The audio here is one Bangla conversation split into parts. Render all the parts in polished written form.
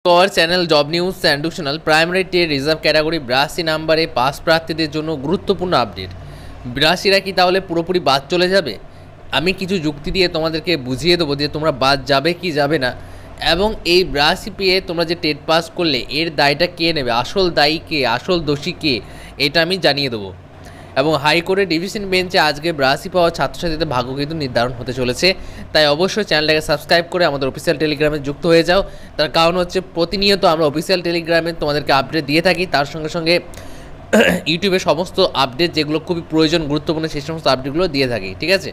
আওয়ার চ্যানেল জব নিউজ স্যান্ডুকশনাল প্রাইমারি টেট রিজার্ভ ক্যাটাগরি 82 নম্বরে পাস প্রার্থীদের জন্য গুরুত্বপূর্ণ আপডেট। 82রা কি তাহলে পুরোপুরি বাদ চলে যাবে? আমি কিছু যুক্তি দিয়ে তোমাদেরকে বুঝিয়ে দেবো যে তোমরা বাদ যাবে কি যাবে না, এবং এই 82 পেয়ে তোমরা যে টেট পাস করলে এর দায়টা কে নেবে, আসল দায়ী কে, আসল দোষী কে, এটা আমি জানিয়ে দেবো। এবং হাইকোর্টের ডিভিশন বেঞ্চে আজকে 82 পাওয়া ছাত্রছাত্রীদের ভাগ্য কিন্তু নির্ধারণ হতে চলেছে। তাই অবশ্যই চ্যানেলটাকে সাবস্ক্রাইব করে আমাদের অফিসিয়াল টেলিগ্রামে যুক্ত হয়ে যাও। তার কারণ হচ্ছে প্রতিনিয়ত আমরা অফিসিয়াল টেলিগ্রামে তোমাদেরকে আপডেট দিয়ে থাকি, তার সঙ্গে সঙ্গে ইউটিউবে সমস্ত আপডেট যেগুলো খুবই প্রয়োজন গুরুত্বপূর্ণ সেই সমস্ত আপডেটগুলো দিয়ে থাকি। ঠিক আছে,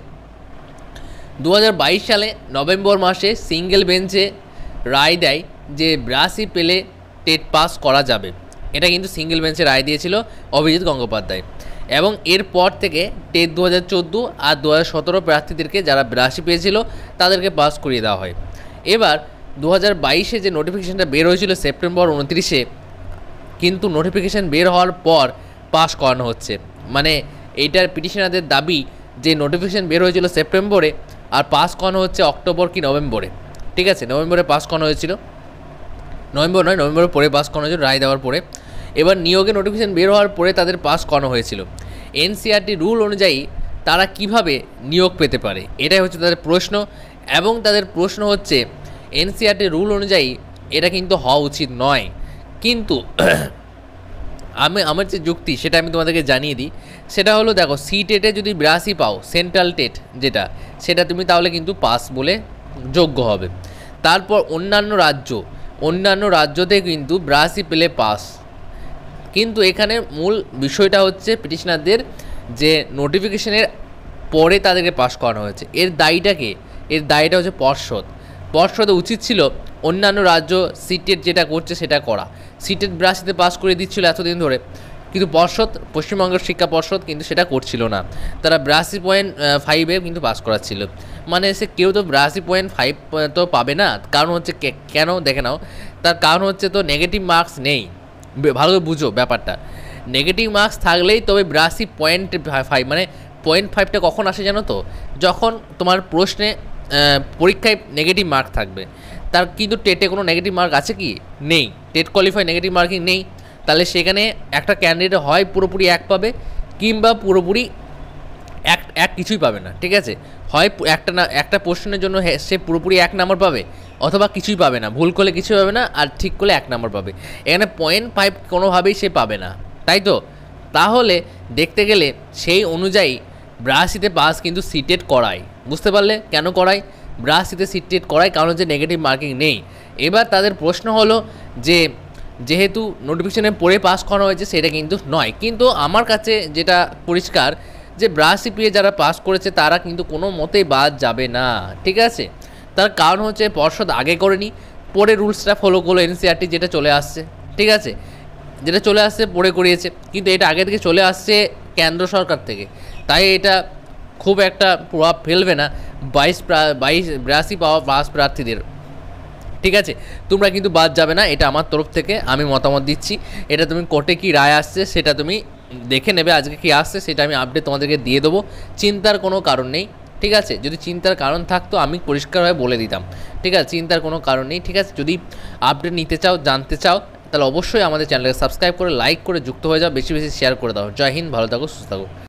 2022 সালে নভেম্বর মাসে সিঙ্গেল বেঞ্চে রায় দেয় যে 82 পেলে টেট পাস করা যাবে। এটা কিন্তু সিঙ্গেল বেঞ্চে রায় দিয়েছিল অভিজিৎ গঙ্গোপাধ্যায়, এবং এরপর থেকে টেট 2014 আর 2017 প্রার্থীদেরকে যারা 82 পেয়েছিল তাদেরকে পাস করিয়ে দেওয়া হয়। এবার 2022-এ যে নোটিফিকেশানটা বের হয়েছিল সেপ্টেম্বর 29-এ, কিন্তু নোটিফিকেশান বের হওয়ার পর পাস করানো হচ্ছে। মানে এইটার পিটিশনারদের দাবি যে নোটিফিকেশান বের হয়েছিল সেপ্টেম্বরে আর পাস করানো হচ্ছে অক্টোবর কি নভেম্বরে। ঠিক আছে, নভেম্বরে পাস করানো হয়েছিল, নভেম্বরের পরে পাস করানো হয়েছিল রায় দেওয়ার পরে। এবার নিয়োগের নোটিফিকেশান বের হওয়ার পরে তাদের পাস করানো হয়েছিল। এনসিআরটি রুল অনুযায়ী তারা কিভাবে নিয়োগ পেতে পারে, এটাই হচ্ছে তাদের প্রশ্ন। এবং তাদের প্রশ্ন হচ্ছে এনসিআরটি রুল অনুযায়ী এটা কিন্তু হওয়া উচিত নয়, কিন্তু আমার যে যুক্তি সেটা আমি তোমাদেরকে জানিয়ে দিই। সেটা হলো, দেখো, সি টেটে যদি 82 পাও, সেন্ট্রাল টেট যেটা, সেটা তুমি তাহলে কিন্তু পাস বলে যোগ্য হবে। তারপর অন্যান্য রাজ্যতে কিন্তু 82 পেলে পাস। কিন্তু এখানে মূল বিষয়টা হচ্ছে পিটিশনারদের যে নোটিফিকেশনের পরে তাদেরকে পাস করানো হয়েছে, এর দায়টা হচ্ছে পর্ষদের উচিত ছিল অন্যান্য রাজ্য সিটেট যেটা করছে সেটা করা। সিটেট 82-তে পাস করে দিচ্ছিল এতদিন ধরে, কিন্তু পশ্চিমবঙ্গের শিক্ষা পর্ষদ কিন্তু সেটা করছিল না। তারা 82.5-এ কিন্তু পাস করাচ্ছিল। মানে কেউ তো 82.5 তো পাবে না। কারণ হচ্ছে কেন দেখে নাও, তার কারণ হচ্ছে তো নেগেটিভ মার্কস নেই। ভালো করে বুঝো ব্যাপারটা, নেগেটিভ মার্কস থাকলেই তবে 82.5, মানে 0.5টা কখন আসে জানো তো, যখন তোমার প্রশ্নে পরীক্ষায় নেগেটিভ মার্ক থাকবে। তার কিন্তু টেটে কোনো নেগেটিভ মার্ক আছে কি? নেই। টেট কোয়ালিফাই নেগেটিভ মার্কিং নেই। তাহলে সেখানে একটা ক্যান্ডিডেট হয় পুরোপুরি 1 পাবে, কিংবা পুরোপুরি এক কিছুই পাবে না। ঠিক আছে, হয় একটা প্রশ্নের জন্য সে পুরোপুরি 1 নাম্বার পাবে, অথবা কিছুই পাবে না, ভুল করলে কিছুই পাবে না, আর ঠিক করলে 1 নাম্বার পাবে। এখানে 0.5 কোনোভাবেই সে পাবে না, তাই তো? তাহলে দেখতে গেলে সেই অনুযায়ী 82-তে পাস কিন্তু সিটেট করায়। বুঝতে পারলে কেন করায়? 82-তে সিটেট করায় কারণ হচ্ছে নেগেটিভ মার্কিং নেই। এবার তাদের প্রশ্ন হলো যে যেহেতু নোটিফিকেশনে পড়ে পাস করানো হয়েছে সেটা কিন্তু নয়। কিন্তু আমার কাছে যেটা পরিষ্কার যে 82 পেয়ে যারা পাস করেছে তারা কিন্তু কোনো মতেই বাদ যাবে না। ঠিক আছে, তার কারণ হচ্ছে পর্ষদ আগে করেনি, পরে রুলসটা ফলো করলো এনসিআরটি যেটা চলে আসছে। ঠিক আছে, যেটা চলে আসছে পরে করিয়েছে, কিন্তু এটা আগে থেকে চলে আসছে কেন্দ্র সরকার থেকে, তাই এটা খুব একটা প্রভাব ফেলবে না 82 পাওয়া পাস প্রার্থীদের। ঠিক আছে, তোমরা কিন্তু বাদ যাবে না, এটা আমার তরফ থেকে আমি মতামত দিচ্ছি। এটা তুমি কোর্টে কি রায় আসছে সেটা তুমি দেখে নেবে, আজকে কি আসছে সেটা আমি আপডেট তোমাদেরকে দিয়ে দেবো। চিন্তার কোনো কারণ নেই। ঠিক আছে, যদি চিন্তার কারণ থাকতো আমি পরিষ্কারভাবে বলে দিতাম। ঠিক আছে, চিন্তার কোনো কারণ নেই। ঠিক আছে, যদি আপডেট নিতে চাও, জানতে চাও, তাহলে অবশ্যই আমাদের চ্যানেলকে সাবস্ক্রাইব করে লাইক করে যুক্ত হয়ে যাও, বেশি বেশি শেয়ার করে দাও। জয় হিন্দ, ভালো থাকো, সুস্থ থাকো।